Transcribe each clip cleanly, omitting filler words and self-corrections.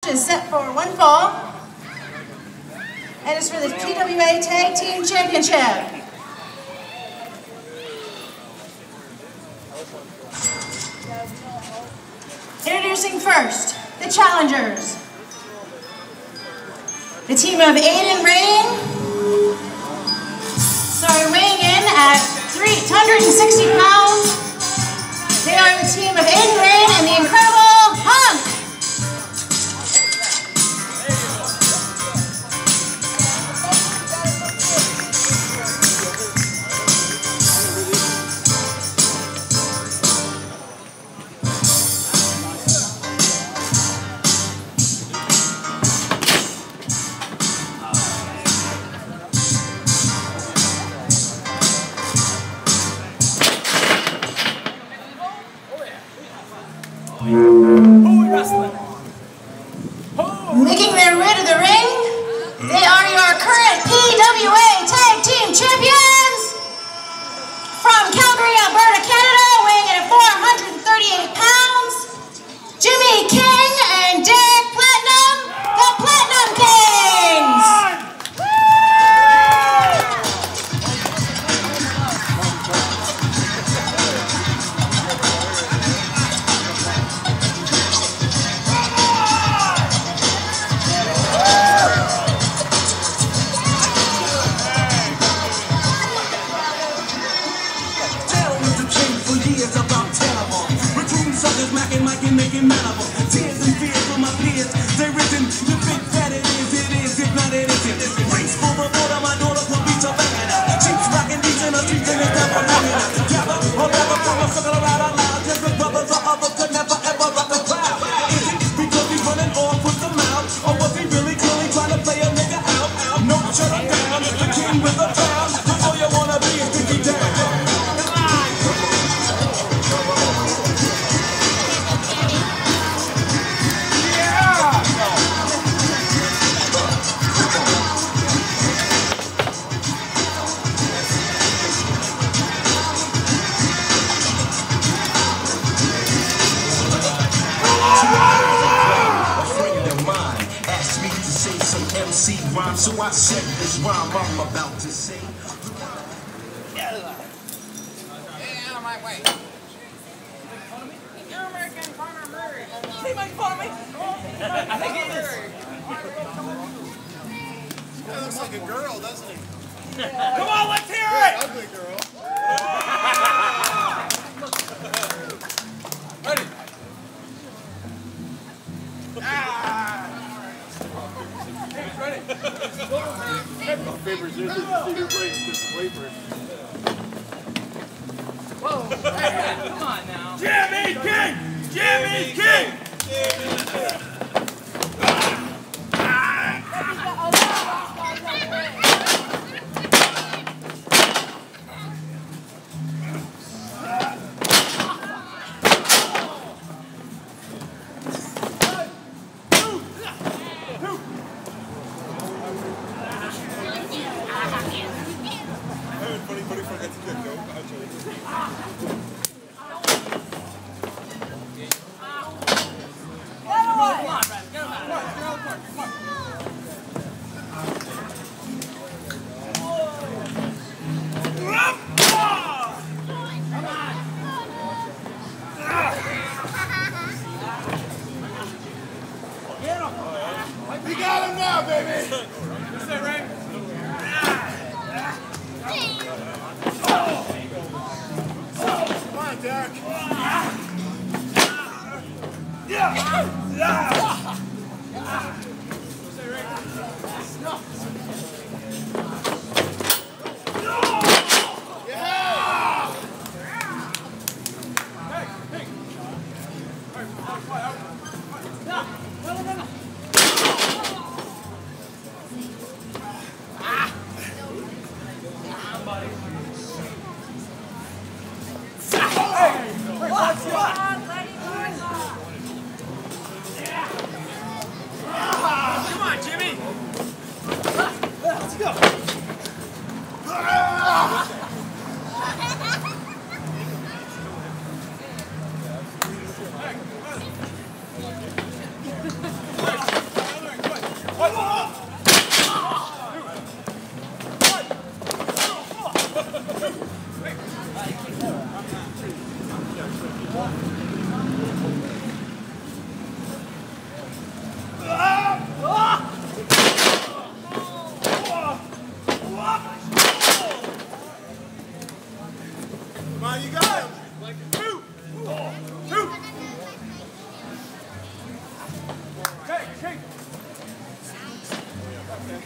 Is set for one fall, and it's for the PWA Tag Team Championship. Introducing first, the challengers. The team of Aiden Rain, weighing in at 360 pounds. They are the team of Aiden Rain and the Incredible Hunk. Making their way to the ring, they are your current PWA Tag Team Champions from Calgary, Alberta, Canada, weighing in at 438 pounds, Jimmy King and Derek Platinum, the Platinum Kings! Making manable. Tears and fears for my peers. There isn't. You think that it is. If not, it isn't. Race for the border, my daughter will beat your banging out. Cheeks rocking beats in the streets and it's never hanging out. Gather, or never from a circle around our lives. Different brothers or others could never ever rock a crowd. Is it because he's running off with the mouth? Or was he really clearly trying to play a nigga out? No, shut him down. The king with the crown. That's all you wanna be is Dickie down. So I said this rhyme I'm about to say. Get out of my way. You're making fun of me. He making fun of me? I think he is. That looks like a girl, doesn't he? Come on, let's hear it! Ugly girl. Ready? Ready? My favorite is wait for it. Whoa, hey, come on now. Jimmy King! Jimmy King! We got him now, baby! What's that, Ray? Come on, Derek.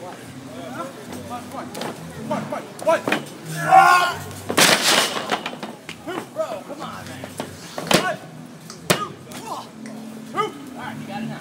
What? Bro, come on, man. What? Alright, you got it now.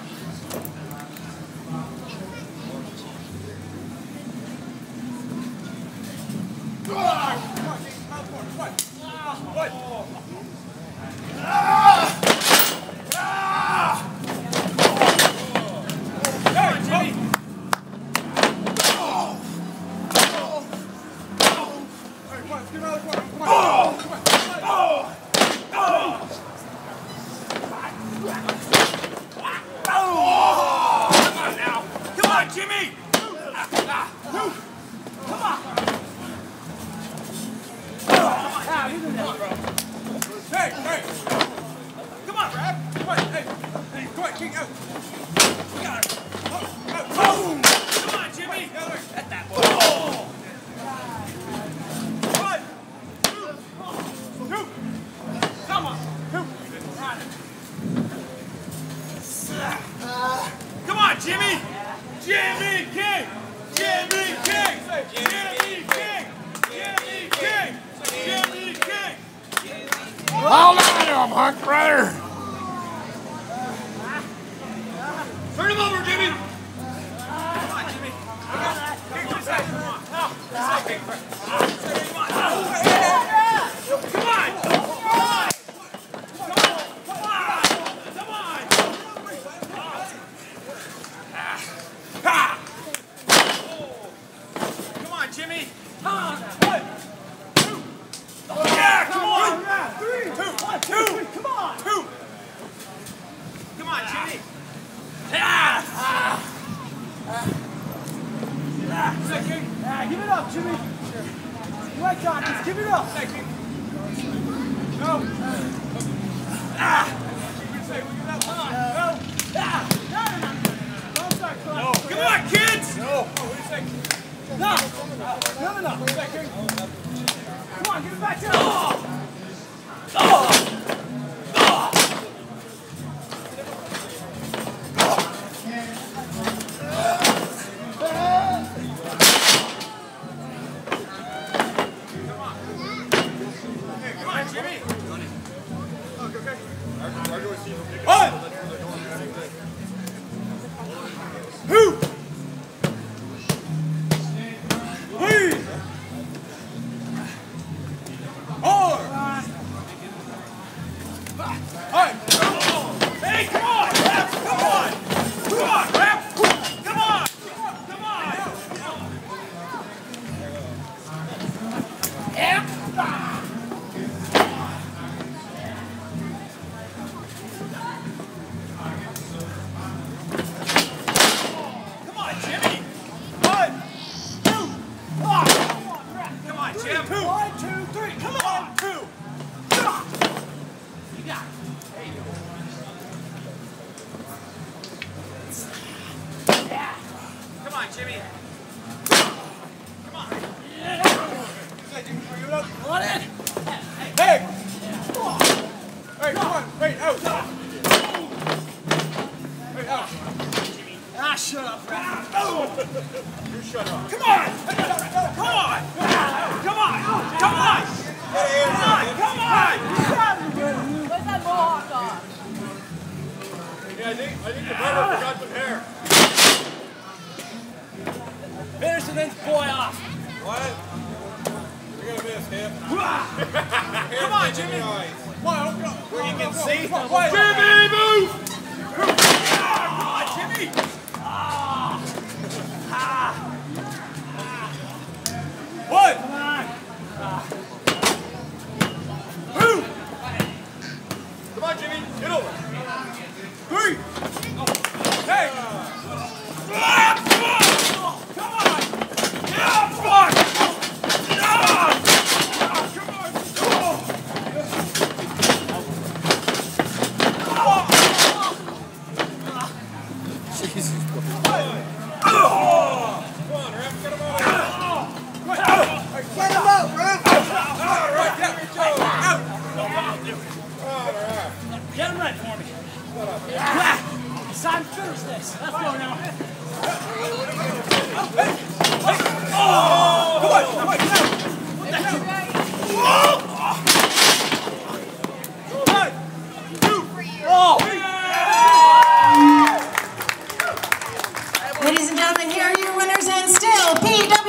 Hold on to him, Hunk, brother. Turn him over, Jimmy. Give it up, Jimmy. You like that? Just give it up. No. No. Come on, kids. No. No. Come on, get it back down. Shut up, Brad. You shut up. Come on! Come on! Come on! Come on! Come on! Where's that mohawk on? Yeah, I think the brother forgot some hair. Finish the next boy off. What? You're gonna miss him. Come on, Jimmy! Where you can see. Jimmy, move! Come on, Jimmy! One! Two! Come on, Jimmy. Get over. Three! Hey! Come on! Come on! Yeah, fuck! son. Finish this. Let's go now. Ladies and gentlemen, here are your winners and still PW.